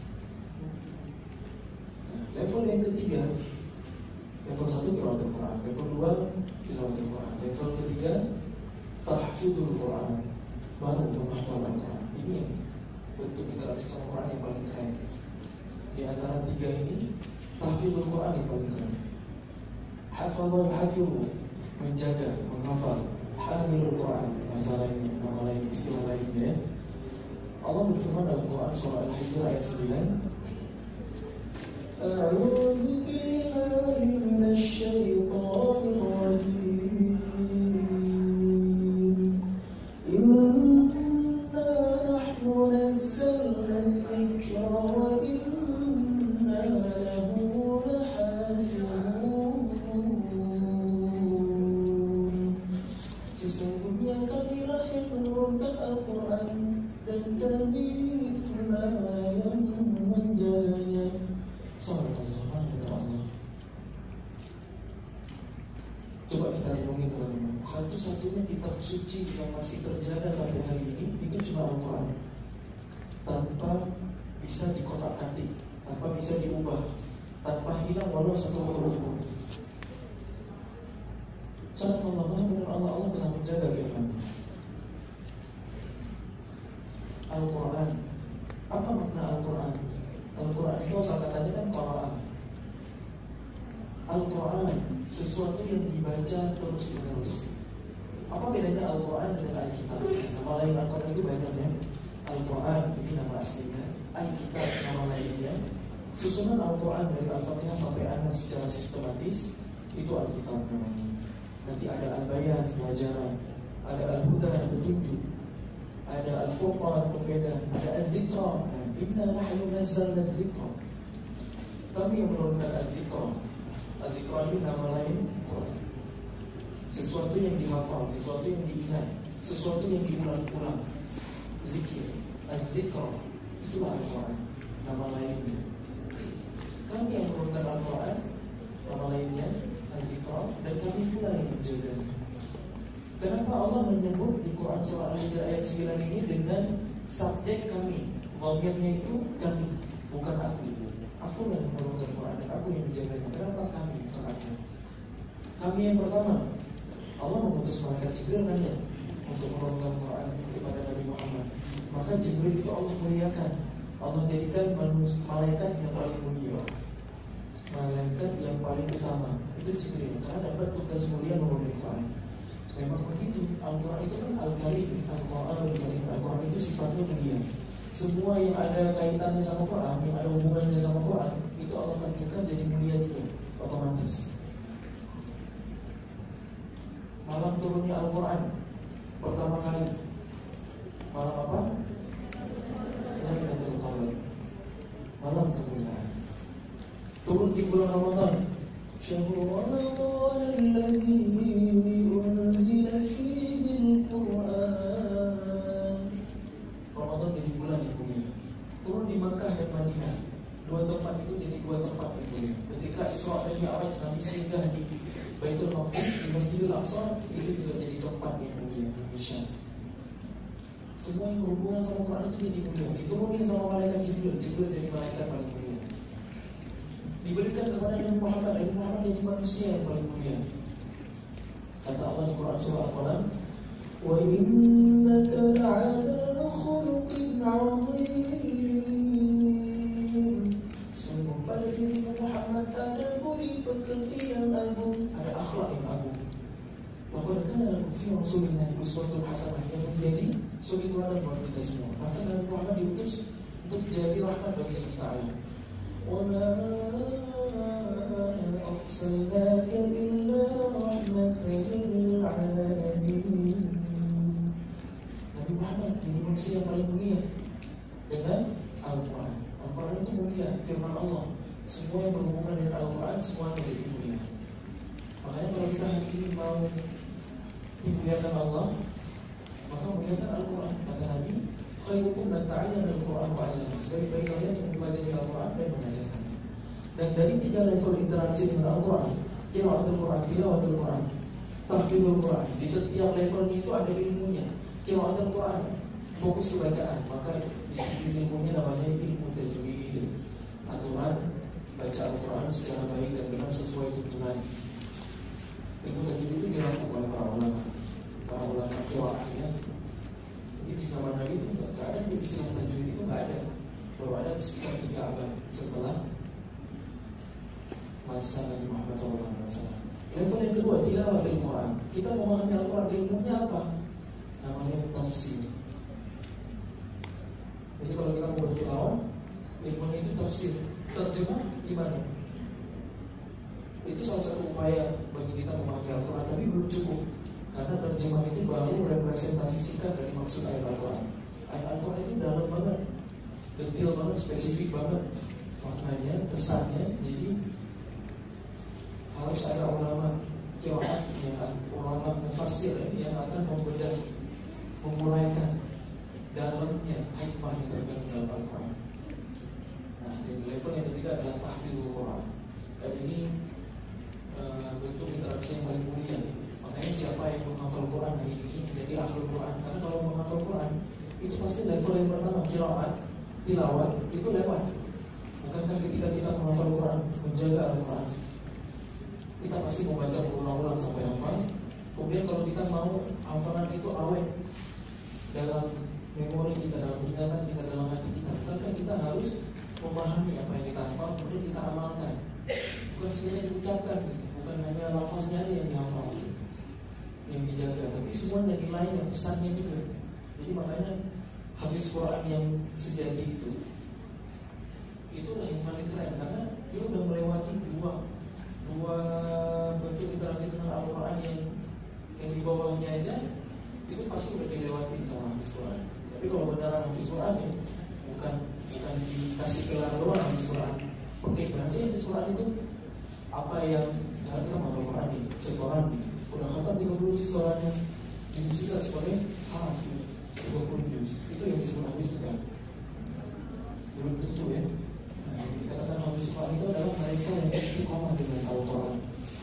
Level yang ketiga, level 1 tilawah Al-Quran, level 2 tilawah Al-Quran, level ketiga tahfidzul Quran, baru menghafal Al-Quran. Ini yang bentuk interaksi sama Quran yang paling keren. Di antara tiga ini, tahfidzul Quran yang paling keren. Hafadzul hafidhu, menjaga, menghafal. Hamilul Quran, bahasa lainnya, nama lain, istilah lainnya ya. Allah berfirman dalam Quran surah Al-Hijr ayat 9, A'udzu billahi minasy syaithanir rajim. Inna nahnu nazzalna dzikra wa inna lahu lahafizun. Sesungguhnya kamilah yang menurunkan Al-Quran dan kami itulah yang menjaganya. Subhanallah, Allah. Coba kita renungin teman-teman. Satu-satunya kitab suci yang masih terjaga sampai hari ini itu cuma Al-Quran. Tanpa bisa dikotak-katik, tanpa bisa diubah, tanpa hilang walau satu huruf pun. Subhanallah, benar Allah telah menjaga firman. Al-Quran. Apa makna Al-Quran? Al-Quran itu asal katanya kan Qur'an. Al-Quran, sesuatu yang dibaca terus-menerus. Apa bedanya Al-Quran dengan Alkitab? Nama lain Al-Quran itu banyak ya. Al-Quran, ini nama aslinya. Alkitab, nama lainnya. Susunan Al-Quran dari Al-Fatihah sampai An-Nas secara sistematis, itu Alkitab namanya. Nanti ada Al-Bayan, pelajaran. Ada Al-Huda, petunjuk. Ada Al-Furqan, pembeda. Ada Al-Dzikra. Inna nahnu nazzalna dzikra. Kami yang menurunkan Al-Dzikra. Al-Dzikra ini nama lain Quran. Sesuatu yang dihafal, sesuatu yang diingat, sesuatu yang diulang-ulang. Zikir, Al-Dzikra, itulah Al-Quran, nama lainnya. Kami yang menurunkan Al-Quran Allah menyebut di Quran surah Al-Hijr ayat 9 ini dengan subjek kami. Dhamirnya itu kami, bukan aku. Aku yang menurunkan Quran dan aku yang menjaganya. Kenapa kami, bukan aku? Kami yang pertama, Allah mengutus malaikat Jibril nanya untuk menurunkan Quran kepada Nabi Muhammad. Maka Jibril itu Allah muliakan. Allah jadikan malaikat yang paling mulia, malaikat yang paling utama itu Jibril, karena dapat tugas mulia menurunkan Quran. Memang begitu. Al-Quran itu kan Al-Karim, Al-Quran, Al-Quran itu sifatnya mulia. Semua yang ada kaitannya sama Quran, yang ada hubungannya sama Quran, itu Allah takdirkan jadi mulia juga, otomatis. Malam turunnya Al-Quran pertama kali, malam apa? Lailatul Qadar, malam kemuliaan. Turun di bulan Ramadan. Syahrul Ramadan alladzi unzila fihi al-Quran. Ramadan jadi bulan yang mulia. Turun di Makkah dan Madinah. Dua tempat itu jadi dua tempat yang mulia. Ketika Isra dan Mi'raj Nabi singgah di Baitul Maqdis, di Masjidil Aqsa, itu juga jadi tempat yang mulia, Indonesia. Semua yang berhubungan sama Quran itu jadi mulia. Diturunin sama malaikat Jibril, Jibril jadi malaikat paling mulia. Diberikan kepada Nabi Muhammad, Nabi Muhammad jadi manusia yang paling mulia. Kata Allah di Quran surah Al-Qalam, wa innaka la'ala khuluqin 'azim. Sungguh pada diri Muhammad ada budi pekerti yang agung, ada akhlak yang agung. Laqad kana lakum fi Rasulillahi uswatun hasanah, yang menjadi suri teladan buat kita semua. Maka Nabi Muhammad diutus untuk jadi rahmat bagi semesta alam. Wa ma arsalnaka illa rahmatan lil alamin. Nabi Muhammad ini manusia yang paling mulia dengan Al-Quran. Al-Quran itu mulia, firman Allah. Semua yang berhubungan dengan Al-Quran semuanya jadi mulia. Makanya kalau kita hari ini mau dimuliakan Allah, maka muliakan Al-Quran. Kata Nabi, khairukum man ta'allama al-Quran wa 'allama. Sebaik-baik kalian yang mempelajari Al-Quran dan mengajarkan. Dan dari 3 level interaksi dengan Al-Quran, qiraatul Quran, tilawatul Quran, tahfidul Quran. Di setiap levelnya itu ada ilmunya. Qiraatul Quran, fokus ke bacaan. Maka disiplin ilmunya namanya ilmu tajwid, aturan baca Al-Quran secara baik dan benar sesuai tuntunan. Ilmu tajwid itu dirancang oleh para ulama qiraatnya. Jadi di zaman Nabi itu nggak ada istilah tajwid, itu nggak ada. Baru ada sekitar 3 abad setelah masa Nabi Muhammad SAW. Level yang kedua, tilawah Al-Quran. Kita memahami Al-Quran, ilmunya apa? Namanya tafsir. Jadi kalau kita mau bertilawah, ilmunya itu tafsir. Terjemah gimana? Itu salah satu upaya bagi kita memahami Al-Quran, tapi belum cukup. Karena terjemah itu baru representasi singkat dari maksud ayat Al-Quran. Ayat Al-Quran itu dalam banget, detail banget, spesifik banget maknanya, pesannya. Jadi harus ada ulama qiraat, ulama mufassir yang akan membedah, menguraikan dalamnya hikmah yang terkandung dalam Al-Quran. Nah, dan level yang ketiga adalah tahfidul Quran. Dan ini bentuk interaksi yang paling mulia. Makanya siapa yang menghafal Quran hari ini jadi ahlul Quran. Karena kalau menghafal Quran itu pasti level yang pertama, qiraat, tilawat, itu lewat. Bukankah ketika kita menghafal Quran, menjaga Al-Quran, kita pasti membaca berulang-ulang sampai hafal. Kemudian kalau kita mau hafalan itu awet dalam memori kita, dalam ingatan kita, dalam hati kita, bukankah kita harus memahami apa yang kita hafal, kemudian kita amalkan. Bukan sekedar diucapkan, gitu. Bukan hanya lafaznya yang dihafal, gitu, yang dijaga, tapi semuanya nilainya, pesannya juga. Jadi makanya habis Quran yang sejati itulah yang paling keren, karena dia udah melewati dua bentuk interaksi dengan Al-Quran yang di bawahnya aja itu pasti udah dilewatin sama habis Quran. Tapi kalau beneran habis Quran ya bukan dikasih gelar doang habis Quran. Oke, gimana sih habis Quran itu? Apa yang misalnya kita mau Quran nih, sekoran nih, udah khatam 30 juz Qurannya, diwisuda sebagai hafiz 30 juz. Itu yang disebut habis bukan? Belum tentu ya. Nah, yang dikatakan habis Quran itu adalah mereka yang istiqomah dengan Al-Quran,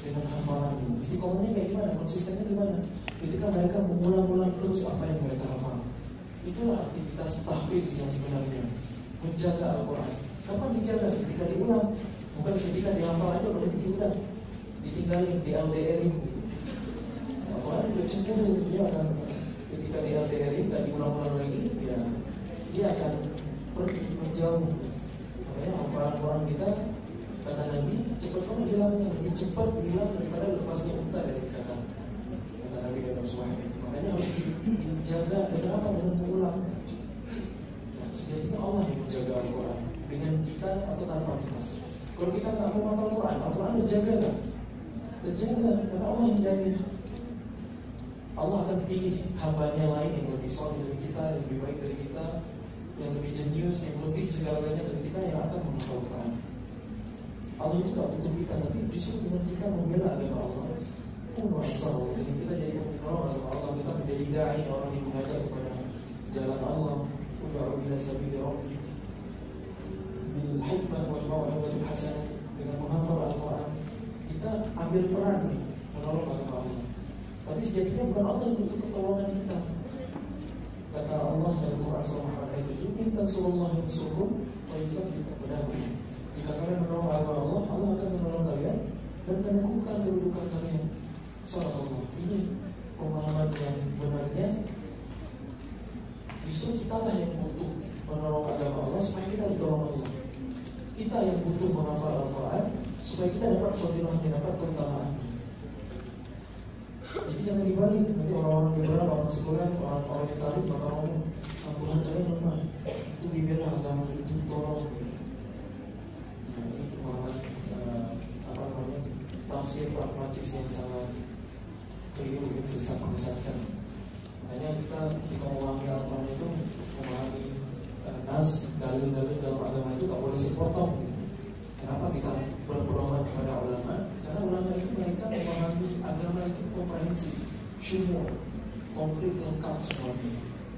dengan hafalan. Istiqomahnya kayak gimana? Konsistennya gimana? Ketika mereka mengulang-ulang terus apa yang mereka hafal. Itulah aktivitas tahfiz yang sebenarnya, menjaga Al-Quran. Kapan dijaga? Ketika diulang, bukan ketika dihafal aja berhenti udah ditinggalin, di LDR-in gitu. Al-Quran udah cemburu, dia akan ketika di LDR-in dan diulang-ulang lagi, ya dia akan pergi menjauh. Makanya hafalan Quran kita, kata Nabi, cepat banget hilangnya, lebih cepat hilang daripada lepasnya unta dari ikatan. Kata Nabi dalam sebuah hadis. Makanya harus dijaga dengan apa? Dengan mengulang. Nah, sejatinya Allah yang menjaga Al-Quran dengan kita atau tanpa kita. Kalau kita nggak mau hafal Quran, Al-Quran terjaga kan? Terjaga, karena Allah yang jamin. Allah akan pilih hambanya lain yang lebih solid dari kita, yang lebih baik dari kita, yang lebih jenius, yang lebih segala-galanya dari kita, yang akan menghafal Quran. Allah itu gak butuh kita, tapi justru dengan kita membela agama Allah, kuno ansar, dengan kita jadi penolong agama Allah, kita menjadi dai, orang yang mengajak kepada jalan Allah, ud'u ila sabili rabbi bil hikmah wal mau'izatil hasanah, dengan menghafal Al-Quran, kita ambil peran nih menolong agama Allah. Tapi sejatinya bukan Allah yang butuh pertolongan kita. Kata Allah dalam Quran surah Al-An'am, "In tansurullaha yansurkum wa yuthabbit aqdamakum." Jika kalian menolong agama Allah, Allah akan menolong kalian dan meneguhkan kedudukan kalian. Subhanallah. Ini pemahaman yang benarnya. Justru kita lah yang butuh menolong agama Allah supaya kita ditolong Allah. Kita yang butuh menghafal Al-Quran supaya kita dapat fadilahnya, dapat keutamaan. Jadi jangan dibalik. Nanti orang-orang di luar, orang sekolah, orang-orang yang tarik bakal ngomong, Tuhan kalian lemah, itu dibela agama, itu ditolong. Nah, ini pemahaman tafsir pragmatis yang sangat keliru, yang sesat, menyesatkan. Makanya kita ketika memahami Al-Quran itu memahami nas, dalil-dalil dalam agama itu tak boleh sepotong. Kenapa kita berpedoman kepada ulama? Karena ulama itu mereka memahami agama itu komprehensif, syumul, komplit, lengkap semuanya.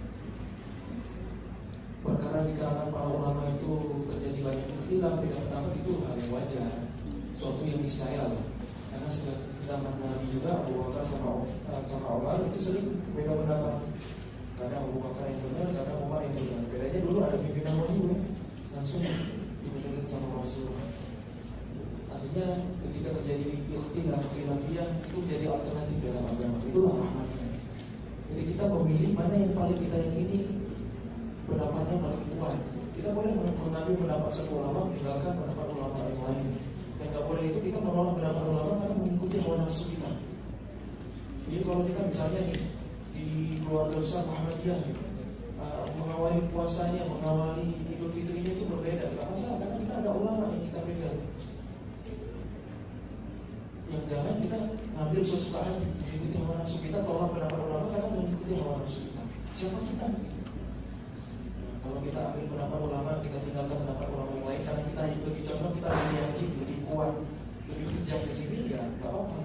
Perkara di kalangan para ulama itu terjadi banyak ikhtilaf, beda pendapat, itu hal yang wajar, suatu yang niscaya. Karena sejak zaman Nabi juga Abu Bakar sama Umar itu sering beda pendapat. Karena Abu Bakar yang benar, karena Umar yang benar. Bedanya dulu ada pimpinan wahyu ya, langsung dibenerin sama Rasul. Artinya ketika terjadi ikhtilaf, khilafiyah, itu menjadi alternatif dalam agama. Itulah rahmatnya. Jadi kita memilih mana yang paling kita yakini pendapatnya paling kuat. Kita boleh mengambil pendapat satu ulama, meninggalkan pendapat ulama yang lain. Yang nggak boleh itu kita menolak pendapat ulama karena mengikuti hawa nafsu kita. Jadi kalau kita misalnya nih di keluarga besar Muhammadiyah gitu, mengawali puasanya, mengawali Idul Fitrinya itu berbeda. Tidak masalah karena kita ada ulama yang kita pegang. Yang jangan kita ngambil sesuka hati, mengikuti hawa nafsu kita, tolak pendapat ulama karena mengikuti hawa nafsu kita. Siapa kita gitu? Kalau kita ambil pendapat ulama, kita tinggalkan pendapat ulama yang lain karena kita lebih condong, kita lebih yakin, lebih kuat, lebih hujah di sini, ya nggak apa-apa.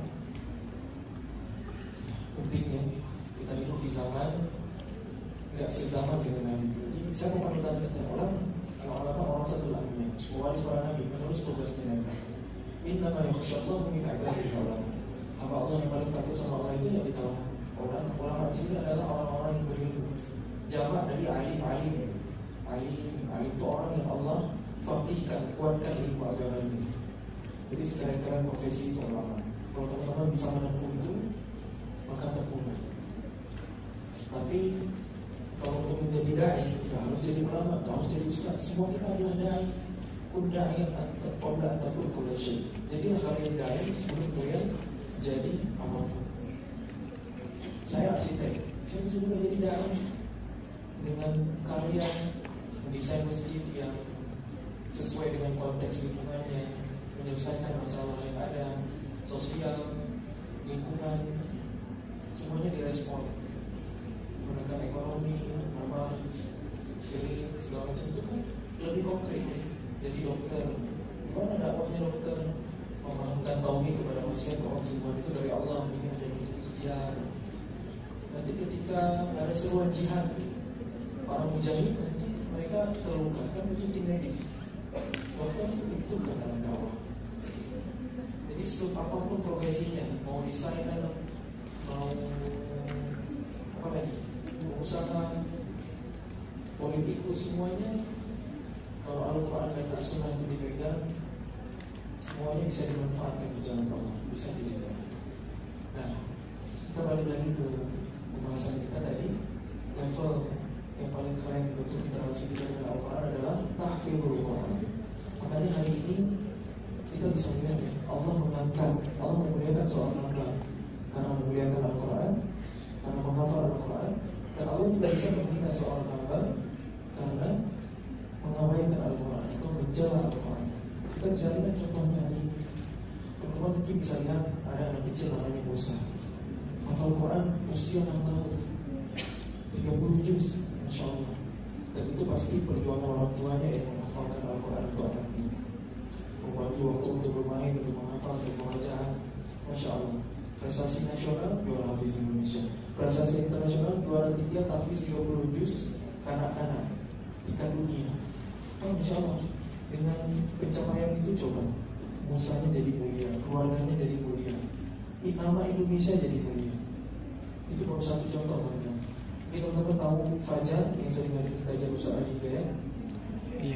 Pentingnya kita hidup di zaman nggak sezaman dengan Nabi. Jadi saya mau panutan kita ulama orang satu lainnya, mewaris para Nabi, menerus tugasnya Nabi. Innama yakhshallahu min ibadihi ulama. Hamba Allah yang paling takut sama Allah itu yang di kalangan ulama. Di sini adalah orang-orang yang berilmu. Jamak dari alim. Alim itu orang yang Allah faqihkan, kuatkan ilmu agama ini. Jadi sekeren-keren profesi itu ulama. Kalau teman-teman bisa menempuh itu, maka tempuh. Tapi kalau untuk menjadi dai, nggak harus jadi ulama, nggak harus jadi ustaz. Semua kita adalah dai. Undang qabla takun kullu syai. Jadilah kalian dai sebelum kalian jadi apapun. Saya arsitek, saya bisa juga jadi dai dengan karya mendesain masjid yang sesuai dengan konteks lingkungannya, menyelesaikan masalah yang ada, sosial, lingkungan, semuanya direspon, menekan ekonomi, normal, jadi segala macam itu kan lebih konkret. Jadi dokter, gimana dakwahnya dokter? Memahamkan tauhid kepada manusia bahwa semua itu dari Allah, ini hanya bentuk ikhtiar. Nanti ketika ada seruan jihad, para mujahid nanti mereka terluka, kan itu tim medis. Dokter itu dalam dakwah. Jadi apapun profesinya, mau desainer, mau apa lagi, pengusaha, politikus, semuanya kalau Al-Quran dan As-Sunnah itu dipegang, semuanya bisa dimanfaatkan di jalan Allah, bisa dipegang. Nah, kita balik lagi ke pembahasan kita tadi. Level yang paling keren untuk interaksi kita dengan Al-Quran adalah tahfidul Quran. Makanya hari ini kita bisa melihat ya, Allah memuliakan seorang hamba karena memuliakan Al-Quran, karena menghafal Al-Quran, dan Allah juga bisa menghina seorang hamba karena mengabaikan Al-Quran atau mencela Al-Quran. Kita bisa lihat contohnya hari ini. Teman-teman mungkin bisa lihat ada anak kecil namanya Musa, hafal Quran usia 6 tahun, 30 juz, Masya Allah. Dan itu pasti perjuangan orang tuanya yang menghafalkan Al-Quran untuk anak ini, membagi waktu untuk bermain, untuk menghafal, untuk belajar. Masya Allah. Prestasi nasional juara Hafiz Indonesia, prestasi internasional juara 3 tahfiz 30 juz kanak-kanak tingkat dunia. Oh, Masya Allah. Dengan pencapaian itu coba Musanya jadi mulia, keluarganya jadi mulia, nama Indonesia jadi mulia. Itu baru satu contoh, teman-teman. Ini teman-teman tahu Fajar yang sering ada di kajian Ustaz Adi ya? Iya.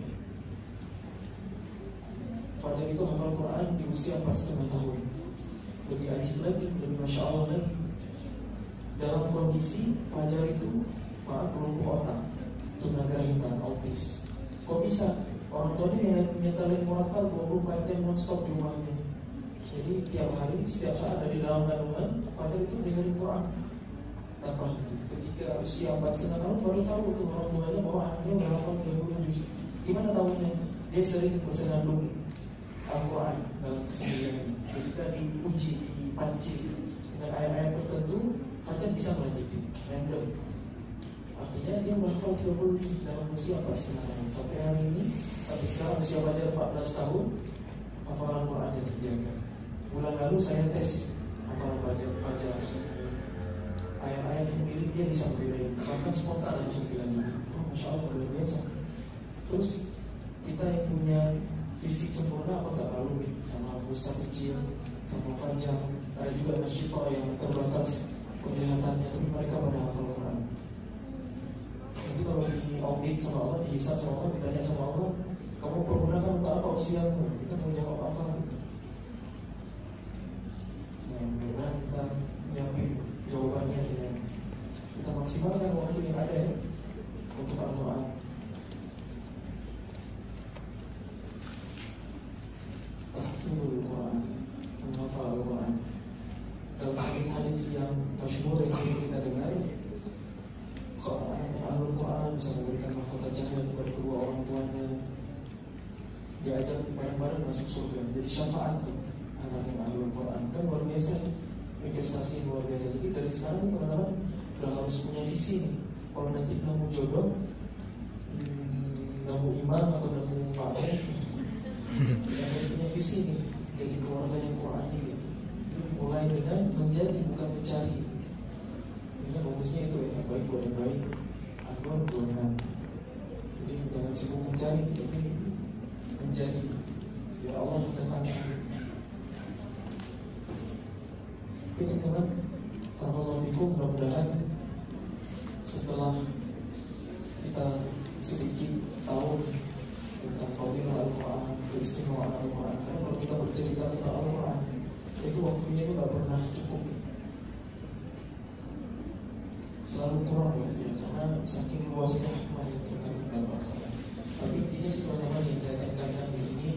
Fajar itu hafal Quran di usia 4,5 tahun. Lebih ajib lagi, lebih Masya Allah lagi. Dalam kondisi Fajar itu, belum otak, tunagrahita, autis. Kok bisa? Orang tuanya nyetelin murakal 24 jam non-stop di rumahnya. Jadi tiap hari, setiap saat ada di dalam kandungan, Fajar itu dengerin Quran tanpa henti. Ketika usia 4,5 tahun baru tahu tuh orang tuanya bahwa anaknya udah hafal 30 juz. Gimana tahunya? Dia sering bersenandung Al-Quran dalam kesendirian ini. Ketika diuji, dipancing dengan ayat-ayat tertentu, Fajar bisa melanjuti random. Artinya dia menghafal 30 juz dalam usia 4,5 tahun. Sampai hari ini, sampai sekarang usia Fajar 14 tahun, hafalan Qurannya terjaga. Bulan lalu saya tes hafalan Fajar. Ayat-ayat yang milik dia bisa membedain, bahkan spontan langsung bilang gitu. Oh, Masya Allah, luar biasa. Terus kita yang punya fisik sempurna apa nggak malu nih sama Musa kecil, sama Fajar. Ada juga nasyita yang terbatas penglihatannya, tapi mereka pada hafal Quran. Nanti kalau di audit sama Allah, dihisab sama Allah, ditanya sama Allah, kamu pergunakan untuk apa usiamu? Kita mau jawab apa? Nah, mudah-mudahan kita nyiapin jawabannya dengan kita maksimalkan waktu yang ada ya, untuk Al-Quran. Tahfidul Quran, menghafal Al-Quran. Dalam hadis yang masyhur yang sering kita dengar, seorang anak yang ahlul Quran bisa memberikan mahkota cahaya kepada kedua orang tuanya, diajak bareng-bareng masuk surga, jadi syafaat tuh anak yang ahlul Quran. Kan luar biasa, investasi luar biasa. Jadi dari sekarang teman-teman udah harus punya visi nih. Kalau nanti nemu jodoh, nemu imam atau nemu pakai, harus punya visi nih, jadi keluarga yang Qurani gitu. Mulai dengan menjadi bukan mencari. Ini bagusnya itu ya, baik buat yang baik, Anwar buat yang. Jadi jangan sibuk mencari, tapi menjadi. Ya Allah datangkan. Oke teman-teman, barakallahu fikum. Mudah-mudahan setelah kita sedikit tahu tentang fadilah Al-Quran, keistimewaan Al-Quran. Karena kalau kita bercerita tentang Al-Quran, itu waktunya itu gak pernah cukup, selalu kurang ya, karena saking luasnya hikmah yang terkandung dalam Al-Quran. Tapi intinya sih teman-teman yang saya tekankan di sini,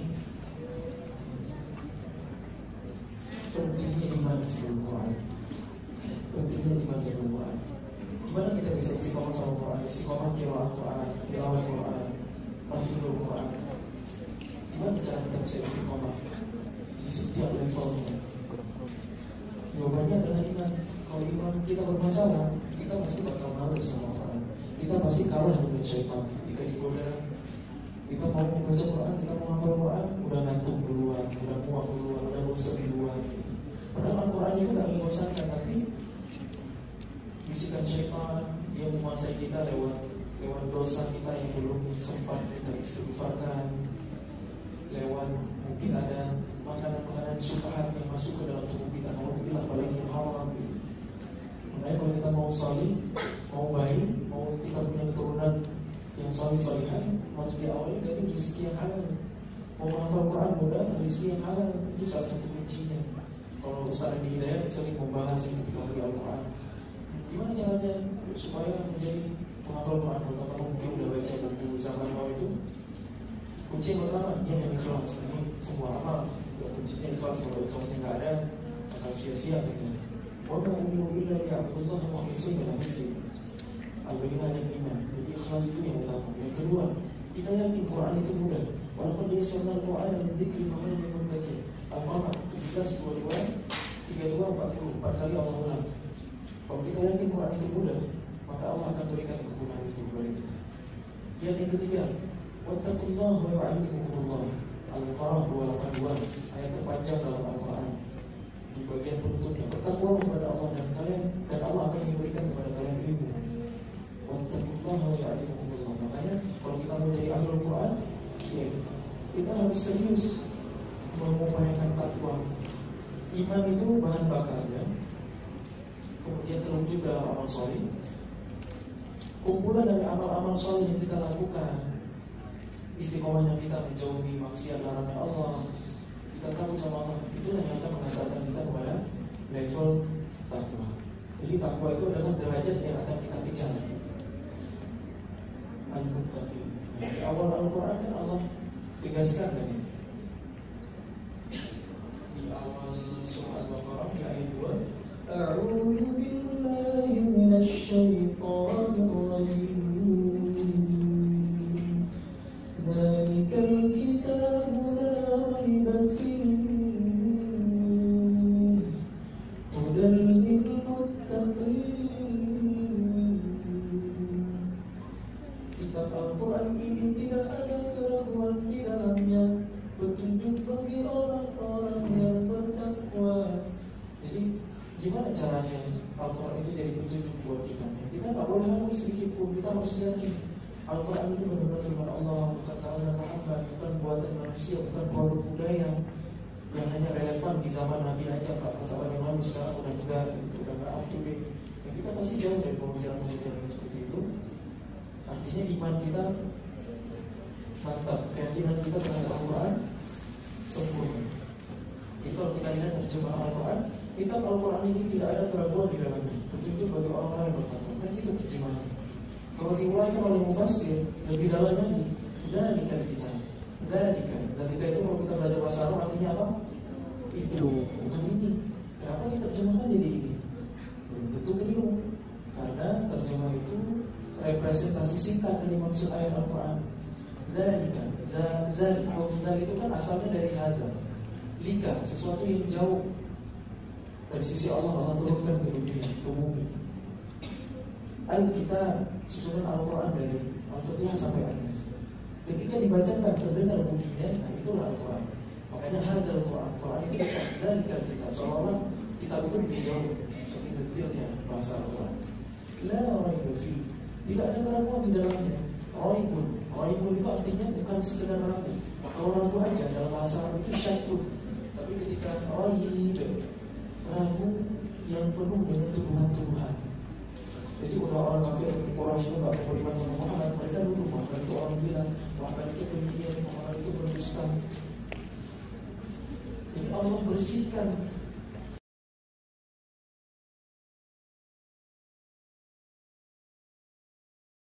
pentingnya iman sebelum Quran. Pentingnya iman sebelum Quran. Gimana kita bisa istiqomah sama Quran? Istiqomah qiraat Quran, tilawah Quran, tahfidul Quran. Gimana cara kita bisa istiqomah di setiap levelnya? Jawabannya adalah iman. Kalau iman kita bermasalah, kita pasti bakal males sama Quran. Kita pasti kalah dengan syaitan ketika digoda. Kita mau membaca Quran, kita mau hafal Quran, udah ngantuk duluan, udah muak duluan, udah bosan duluan gitu. Padahal Al-Quran itu gak membosankan, tapi bisikan syaitan, dia menguasai kita lewat dosa kita yang belum sempat kita istighfarkan, lewat mungkin ada makanan-makanan syubhat yang masuk ke dalam tubuh kita. Alhamdulillah, apalagi yang haram gitu. Makanya kalau kita mau salih, mau baik, mau kita punya keturunan yang salih-salihan, harus diawali dari rezeki yang halal. Mau menghafal Quran mudah, rezeki yang halal itu salah satu kuncinya. Kalau Ustaz di Hidayat sering membahas ketika bagi Al-Quran, gimana caranya supaya menjadi penghafal Quran. Pertama mungkin udah baca buku zaman now itu, kunci yang pertama yang ikhlas. Ini semua amal kuncinya ikhlas. Kalau ikhlasnya nggak ada, akan sia-sia katanya. Wa ma umiru illa liya'budullaha mukhlishina lahu-d-din. Al-Bayyinah ayat 5. Jadi ikhlas itu yang utama. Yang kedua, kita yakin Quran itu mudah. Walaupun dia sunnah Al-Quran dan dzikri mahal min muttaqin. Al-Qamar 17, 22, 32, 44 kali Allah ulang. Kalau kita yakin Quran itu mudah, maka Allah akan berikan kemudahan itu kepada kita. Yang ketiga, wattaqullaha wa yu'allimukumullah. Al-Baqarah 282, ayat terpanjang dalam Al-Quran. Di bagian penutupnya, bertakwalah kepada Allah dan Allah akan memberikan kepada kalian ilmu. Wattaqullaha wa yu'allimukumullah. Makanya kalau kita mau jadi ahlul Quran, ya, kita harus serius mengupayakan takwa. Iman itu bahan bakarnya, kemudian terwujud dalam amal soleh. Kumpulan dari amal-amal soleh yang kita lakukan, istiqomahnya kita menjauhi maksiat larangan Allah, kita takut sama Allah, itulah yang akan mengantarkan kita kepada level takwa. Jadi takwa itu adalah derajat yang akan kita kejar. Al-Muttaqin. Di awal Al-Quran kan Allah tegaskan tadi. Di awal surah Al-Baqarah di ayat 2, A'udzu billahi minasy syaithanir rajim. Dzalikal kitabu la raiba fihi hudan lil muttaqin. Kitab Al-Quran ini tidak ada keraguan di dalamnya, petunjuk bagi orang-orang yang bertakwa. Jadi gimana caranya Al-Quran itu jadi petunjuk buat kita? Kita nggak boleh ragu sedikit pun. Kita harus yakin Al-Quran ini benar-benar firman Allah, bukan karangan Muhammad, bukan buatan manusia, bukan produk budaya yang hanya relevan di zaman Nabi aja. Pak, zaman yang lalu sekarang udah enggak, itu udah nggak up to date. Ya, kita pasti jauh dari pemikiran-pemikiran yang seperti itu. Artinya iman kita mantap, keyakinan kita terhadap Al-Quran sempurna. Jadi kalau kita lihat terjemahan Al-Quran, kitab Al-Quran ini tidak ada keraguan di dalamnya, petunjuk bagi orang-orang yang bertakwa. Kan itu terjemahan. Kalau diuraikan oleh mufassir lebih dalam lagi, dzalika kita, dzalika itu kalau kita belajar bahasa Arab artinya apa? Itu, bukan ini. Kenapa diterjemahkan jadi ini? Belum tentu keliru, karena terjemah itu representasi singkat dari maksud ayat Al-Quran. Dzalika, dzal itu kan asalnya dari hadza. Lika, sesuatu yang jauh dari sisi Allah turunkan ke dunia, ke bumi. Al-Kitab, susunan Al-Quran dari Al-Fatihah sampai An-Nas. Ketika dibacakan terdengar bunyinya, nah itulah Al-Quran. Makanya hadzal Quran, Quran itu dzalika kitab. Seolah-olah kitab itu lebih jauh, saking detailnya bahasa Al-Quran. La raiba fi, tidak ada keraguan di dalamnya. Raibun itu artinya bukan sekedar ragu. Kalau ragu aja dalam bahasa Arab itu syakun. Tapi ketika ragu yang penuh dengan tuduhan-tuduhan. Jadi orang kafir Quraisy itu nggak mau beriman sama Muhammad, mereka dulu Muhammad itu orang gila, Muhammad itu penyihir, Muhammad itu berdusta. Jadi Allah bersihkan